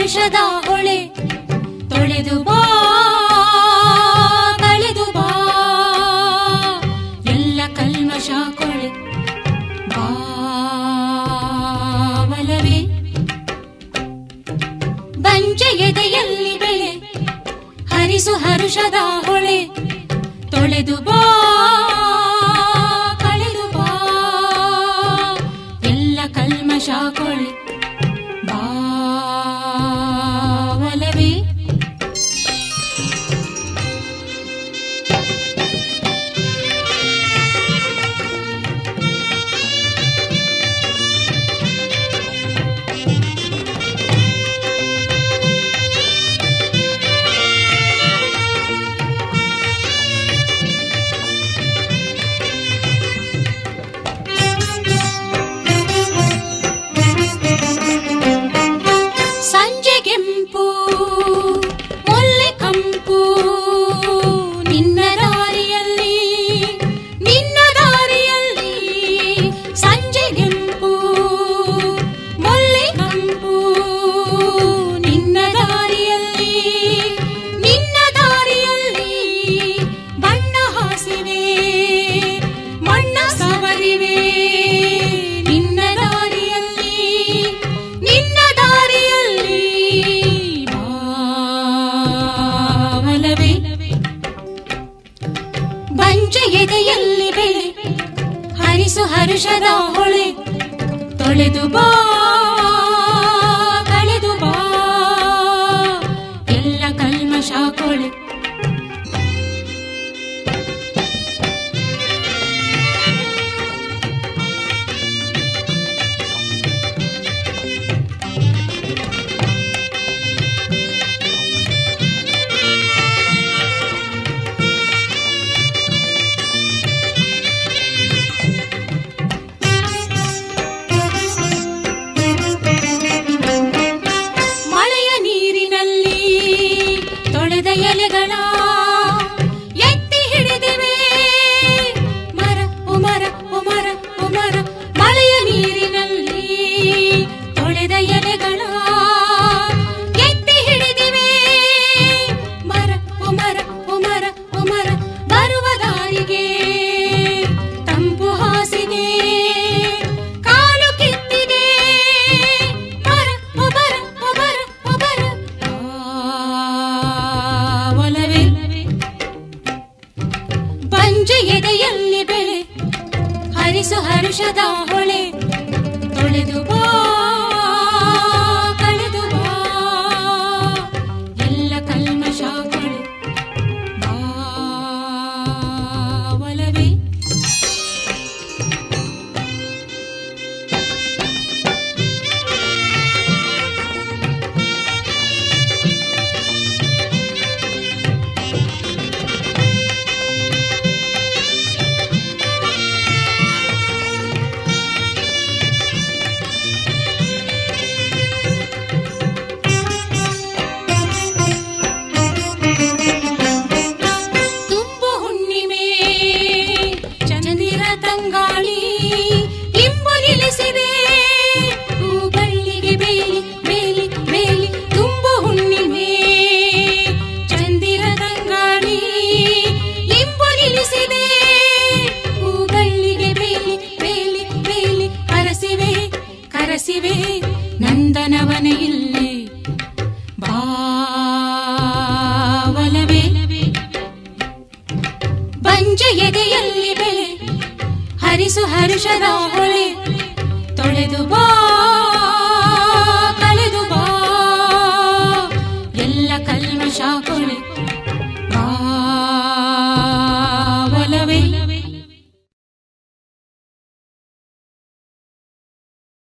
ಹರುಷದ ಹೊಳೆ ತೊಳೆದು ಬಾ ಕಳೆದು ಬಾ ಎಲ್ಲ ಕಲ್ಮಶ ಕೊಳೆ ಬಾವಲವೇ ಬಂಜೆ ಎದೆಯಲ್ಲಿ ಬೆಳೆ ಹರಿಸು ಹರುಷದ ಹೊಳೆ ತೊಳೆದು ಬಾ ಕಳೆದು ಬಾ ಎಲ್ಲ ಕಲ್ಮಶ ಕೊಳೆ ಬಾವಲವೇ ಎದೆಯಲ್ಲಿ ಬೆಳೆ ಹರಿಸು ಹರುಷದ ಹೊಳೆ ತೊಳೆದು ಬಾ ಕಳೆದು ಬಾ ಎಲ್ಲ ಕಲ್ಮಶ ಕೊಳೆ ಎಲೆಗಳ ಎತ್ತಿ ಹಿಡಿದಿವೆ ಮರ ಉಮರ ಉಮರ ಉಮರ ಮಳೆಯ ನೀರಿನಲ್ಲಿ ತೊಳೆದ ಎಲೆಗಳ ಎತ್ತಿ ಹಿಡಿದಿವೆ ಮರ ಉಮರ ಉಮರ ಉಮರ ಬರುವ ದಾರಿಗೆ ತಂಪು ಹಾಸಿಗೆ ಕಾಲು ಕಿತ್ತಿದೆ ಮರ ಉಮರ ಉಮರ ಉಮರ ಬಂಜೆ ಎದೆಯಲ್ಲಿ ಬೆಳೆ ಹರಿಸು ಹರುಷದ ಹೊಳೆ ತೊಳೆದು ಬಾ ಕಳೆದು ಬಾ ಎಲ್ಲ ಕಲ್ಮಶ ಕೊಳೆ ಬಾವಲವೇ ತಂಗಾಳಿ ಇಂಬು ನಿಲ್ಲಿಸಿದೆ ಹೂಬಳ್ಳಿಗೆ ಬೇಲಿ ಬೇಲಿ ಬೇಲಿ ತುಂಬು ಹುಣ್ಣಿಮೆ ಚಂದಿರ ತಂಗಾಳಿ ಇಂಬು ನಿಲ್ಲಿಸಿದೆ ಹೂಬಳ್ಳಿಗೆ ಬೇಲಿ ಬೇಲಿ ಬೇಲಿ ಕರಸಿವೆ ಕರಸಿವೆ ನಂದನವನ ಇಲ್ಲಿ ಬಾವಲವೇ ಬಂಜೆ ಎದೆಯಲ್ಲಿ ಬೆಳೆ ಹರಿಸು ಹರುಷದ ಹೊಳೆ ತೊಳೆದು ಬಾ